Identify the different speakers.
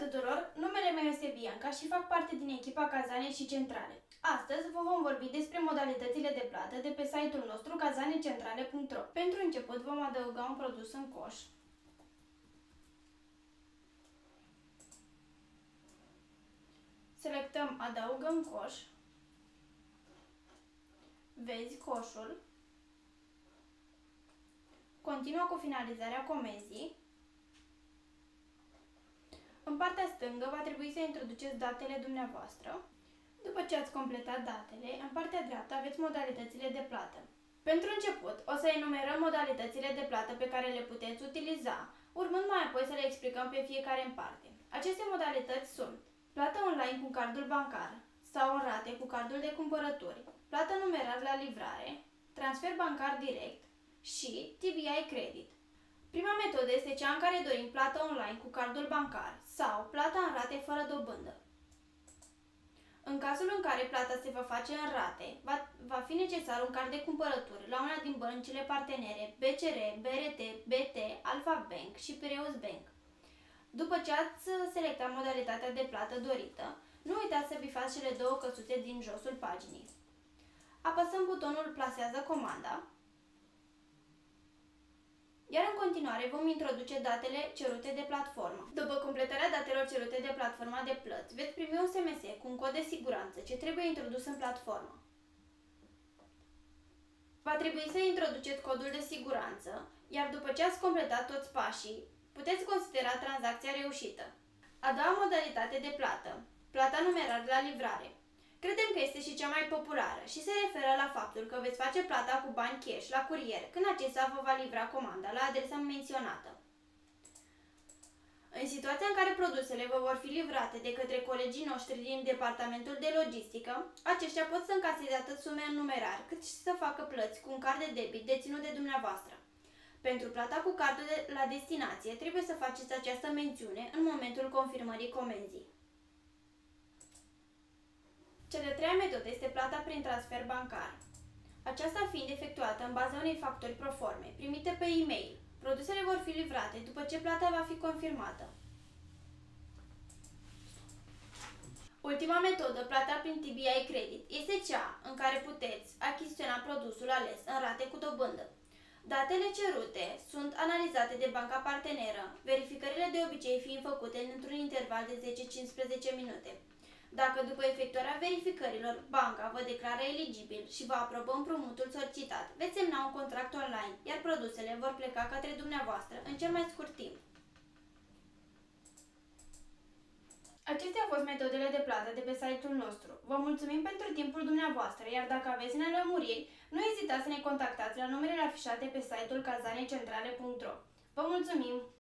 Speaker 1: tuturor! Numele meu este Bianca și fac parte din echipa Cazane și Centrale. Astăzi vă vom vorbi despre modalitățile de plată de pe site-ul nostru cazanecentrale.ro. Pentru început vom adăuga un produs în coș. Selectăm Adaugă în coș. Vezi coșul. Continuă cu finalizarea comenzii. În partea stângă va trebui să introduceți datele dumneavoastră. După ce ați completat datele, în partea dreaptă aveți modalitățile de plată. Pentru început, o să enumerăm modalitățile de plată pe care le puteți utiliza, urmând mai apoi să le explicăm pe fiecare în parte. Aceste modalități sunt plată online cu cardul bancar sau în rate cu cardul de cumpărături, plată numerar la livrare, transfer bancar direct și TBI Credit. Prima metodă este cea în care dorim plată online cu cardul bancar sau plata în rate fără dobândă. În cazul în care plata se va face în rate, va fi necesar un card de cumpărături la una din băncile partenere BCR, BRT, BT, Alpha Bank și Piraeus Bank. După ce ați selectat modalitatea de plată dorită, nu uitați să bifați cele două căsuțe din josul paginii. Apăsăm butonul Plasează comanda. Iar în continuare vom introduce datele cerute de platformă. După completarea datelor cerute de platforma de plăți, veți primi un SMS cu un cod de siguranță ce trebuie introdus în platformă. Va trebui să introduceți codul de siguranță, iar după ce ați completat toți pașii, puteți considera tranzacția reușită. A doua modalitate de plată, plata numerar la livrare. Credem că este și cea mai populară și se referă la faptul că veți face plata cu bani cash la curier când acesta vă va livra comanda la adresa menționată. În situația în care produsele vă vor fi livrate de către colegii noștri din departamentul de logistică, aceștia pot să încaseze atât sume în numerar, cât și să facă plăți cu un card de debit deținut de dumneavoastră. Pentru plata cu cardul la destinație, trebuie să faceți această mențiune în momentul confirmării comenzii. Cea de-a treia metodă este plata prin transfer bancar. Aceasta fiind efectuată în baza unei facturi proforme, primite pe e-mail. Produsele vor fi livrate după ce plata va fi confirmată. Ultima metodă, plata prin TBI Credit, este cea în care puteți achiziționa produsul ales în rate cu dobândă. Datele cerute sunt analizate de banca parteneră, verificările de obicei fiind făcute într-un interval de 10-15 minute. Dacă după efectuarea verificărilor, banca vă declară eligibil și vă aprobă împrumutul solicitat, veți semna un contract online, iar produsele vor pleca către dumneavoastră în cel mai scurt timp. Acestea au fost metodele de plată de pe site-ul nostru. Vă mulțumim pentru timpul dumneavoastră, iar dacă aveți nelămuriri, nu ezitați să ne contactați la numerele afișate pe site-ul cazanecentrale.ro. Vă mulțumim!